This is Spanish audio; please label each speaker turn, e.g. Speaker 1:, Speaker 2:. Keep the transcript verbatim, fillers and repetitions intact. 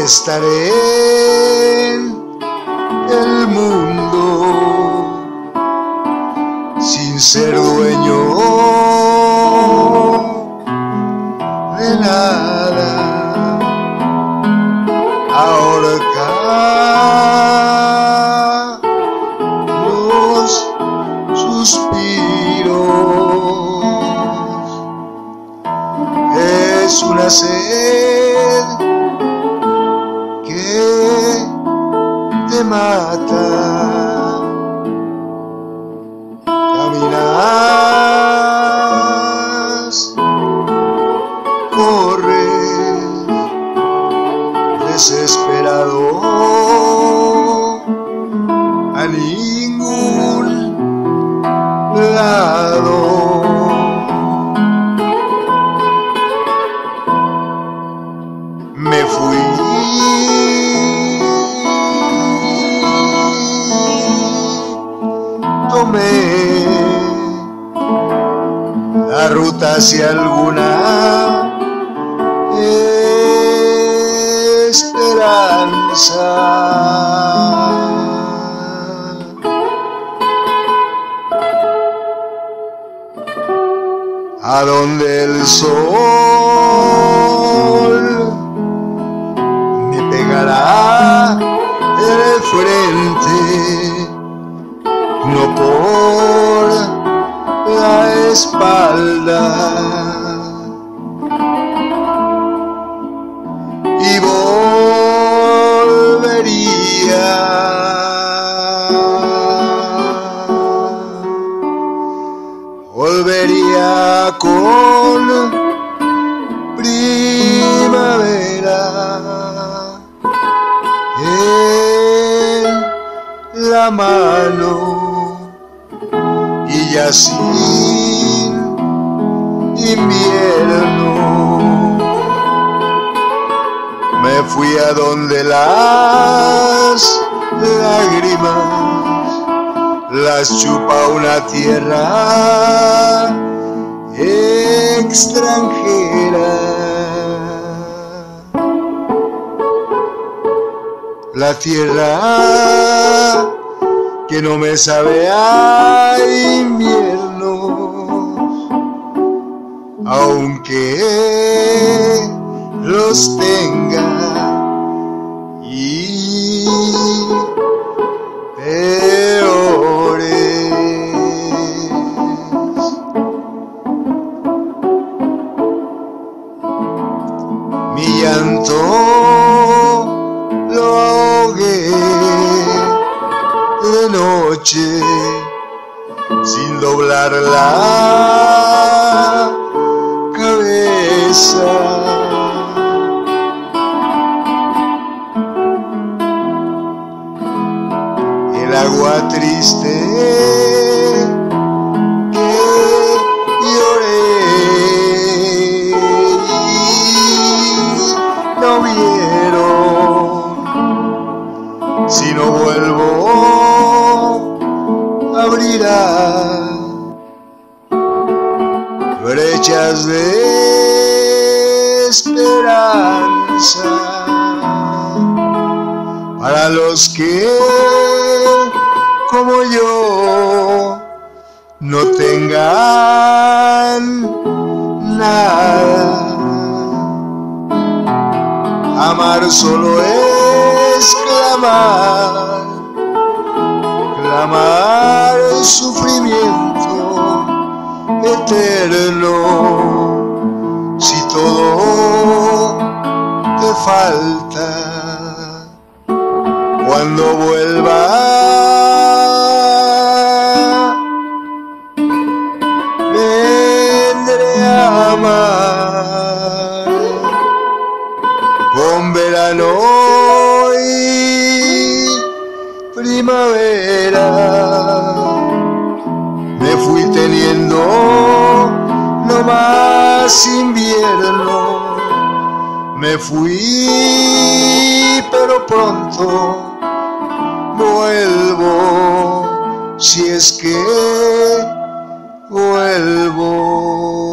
Speaker 1: estaré en el mundo sin ser dueño de nada. Ahorcar los suspiros es una sed que te mata. Caminas, corres, desesperado, a ningún lado. Me fui, tomé la ruta hacia alguna esperanza, a donde el sol me pegará de frente, no por la espalda, y volvería volvería con primavera en la mano, y ya sin invierno. Me fui a donde las lágrimas las chupa una tierra extranjera, la tierra que no me sabe a invierno, aunque los tenga y peores. Mi llanto lo ahogué de noche sin doblar la cabeza. El agua triste que lloré y no vieron, si no vuelvo abrirá brechas de esperanza para los que como yo no tengan nada. Amar solo es clamar, clamar sufrimiento eterno. Si todo te falta, cuando vuelva vendré a amar con verano y primavera. Me fui teniendo no más invierno, me fui pero pronto vuelvo, si es que vuelvo.